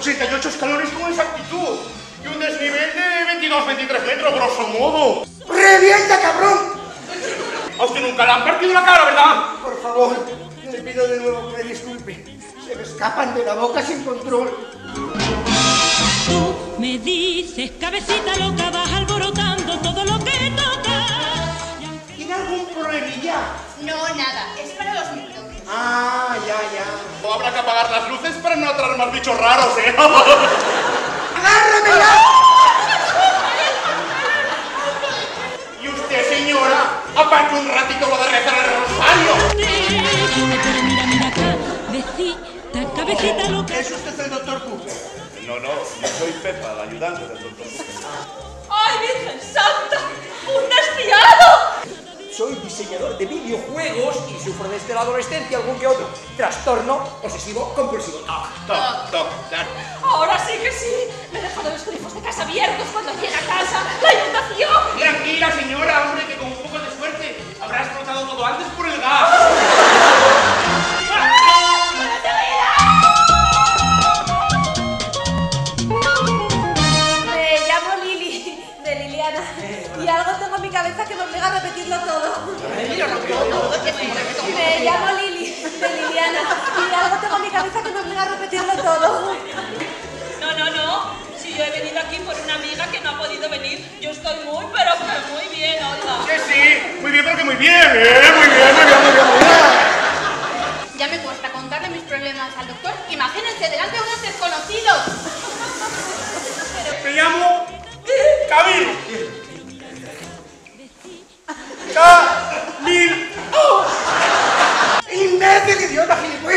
88 escalones con exactitud y un desnivel de 22-23 metros, grosso modo. ¡Revienta, cabrón! A usted nunca le han partido la cara, ¿verdad? Por favor, le pido de nuevo que me disculpe. Se me escapan de la boca sin control. Tú me dices, cabecita loca, vas alborotando todo lo que toca. ¿Tiene algún problemilla? No, nada, es para los minutos. Ah, ya. O habrá que apagar las luces para no atraer más bichos raros, ¿eh? ¡Agárramela! Y usted, señora, aparte un ratito lo de rezar el rosario. Mira, cabecita loca. ¿Es usted el doctor Cooper? No, yo soy Pepa, la ayudante del doctor. ¡Ay, Virgen Santa! ¡Un desviado! Soy diseñador de videojuegos y sufro desde la adolescencia algún que otro trastorno obsesivo compulsivo. Toc. Ahora sí que sí. Me he dejado los grifos de casa abiertos cuando llega a casa. ¡La inundación! Tranquila, señora, hombre, que con un poco de suerte habrá explotado todo antes por el gas. Me llamo Lili, de Liliana. Y algo tengo en mi cabeza que me obliga a repetirlo todo. Me llamo Lili, de Liliana. Y algo tengo en mi cabeza que me obliga a repetirlo todo. No. Si yo he venido aquí por una amiga que no ha podido venir. Yo estoy muy, pero que muy bien, oiga. Sí, muy bien, pero que muy bien, muy bien. Ya me cuesta contarle mis problemas al doctor. Imagínense delante de unos desconocidos. Me llamo Camilo. ¡Imbécil, idiota, gilipollas!